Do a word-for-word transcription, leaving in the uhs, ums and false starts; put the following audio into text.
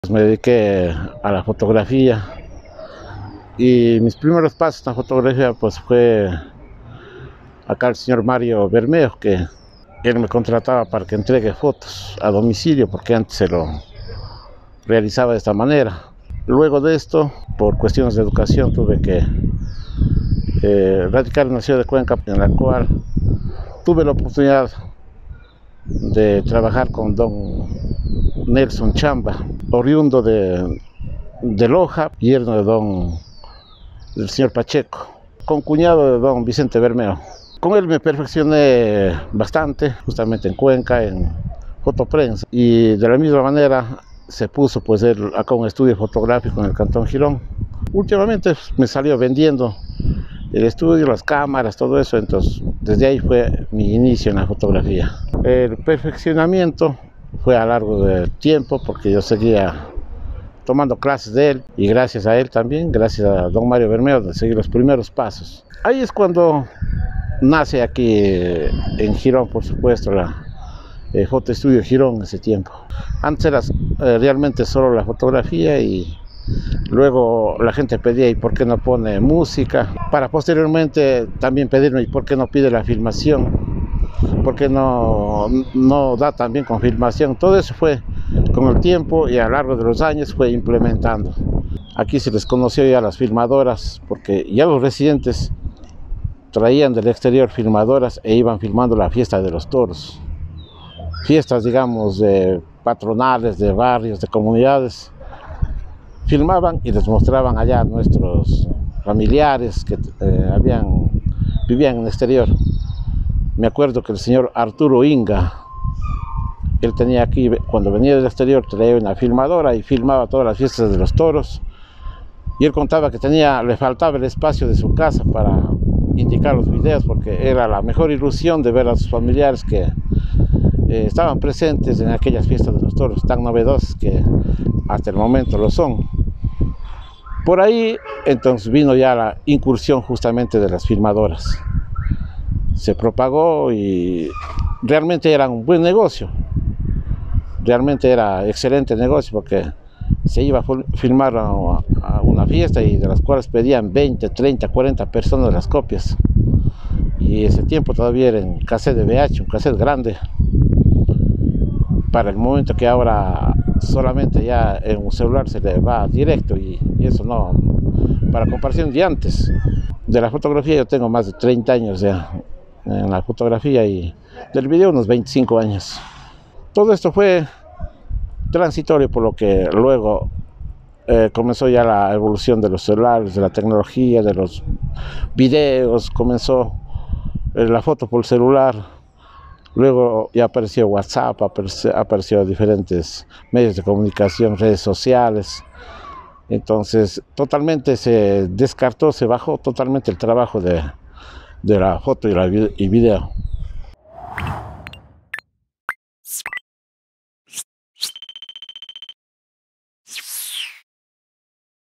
Me dediqué a la fotografía y mis primeros pasos en la fotografía pues fue acá el señor Mario Bermeo, que él me contrataba para que entregue fotos a domicilio, porque antes se lo realizaba de esta manera. Luego de esto, por cuestiones de educación, tuve que eh, radicar en la ciudad de Cuenca, en la cual tuve la oportunidad de trabajar con don Nelson Chamba, oriundo de, de Loja, yerno de don del señor Pacheco, concuñado de don Vicente Bermeo. Con él me perfeccioné bastante, justamente en Cuenca, en fotoprensa, y de la misma manera se puso pues él acá un estudio fotográfico en el Cantón Girón. Últimamente me salió vendiendo el estudio, las cámaras, todo eso, entonces desde ahí fue mi inicio en la fotografía. El perfeccionamiento fue a lo largo del tiempo, porque yo seguía tomando clases de él, y gracias a él también, gracias a don Mario Bermeo, de seguir los primeros pasos. Ahí es cuando nace aquí eh, en Girón, por supuesto, la eh, Foto Estudio Girón en ese tiempo. Antes era eh, realmente solo la fotografía, y luego la gente pedía ¿y por qué no pone música? Para posteriormente también pedirme ¿y por qué no pide la filmación? ¿Por qué no, no da también con filmación? Todo eso fue con el tiempo, y a lo largo de los años fue implementando. Aquí se les conoció ya las filmadoras, porque ya los residentes traían del exterior filmadoras e iban filmando la fiesta de los toros. Fiestas, digamos, de patronales, de barrios, de comunidades. Filmaban y les mostraban allá a nuestros familiares que eh, habían, vivían en el exterior. Me acuerdo que el señor Arturo Inga, él tenía aquí, cuando venía del exterior, traía una filmadora y filmaba todas las fiestas de los toros. Y él contaba que tenía, le faltaba el espacio de su casa para indicar los videos, porque era la mejor ilusión de ver a sus familiares que eh, estaban presentes en aquellas fiestas de los toros, tan novedosas que hasta el momento lo son. Por ahí entonces vino ya la incursión justamente de las filmadoras. Se propagó y realmente era un buen negocio. Realmente era excelente negocio, porque se iba a filmar a, a una fiesta, y de las cuales pedían veinte, treinta, cuarenta personas las copias. Y ese tiempo todavía era en cassette de V H, un cassette grande. Para el momento que ahora solamente ya en un celular se le va directo, y, y eso no, para comparación de antes. De la fotografía yo tengo más de treinta años ya en la fotografía, y del video unos veinticinco años. Todo esto fue transitorio, por lo que luego eh, comenzó ya la evolución de los celulares, de la tecnología, de los videos, comenzó eh, la foto por celular. Luego ya apareció WhatsApp, apareció, apareció diferentes medios de comunicación, redes sociales. Entonces totalmente se descartó, se bajó totalmente el trabajo de, de la foto y, la, y video.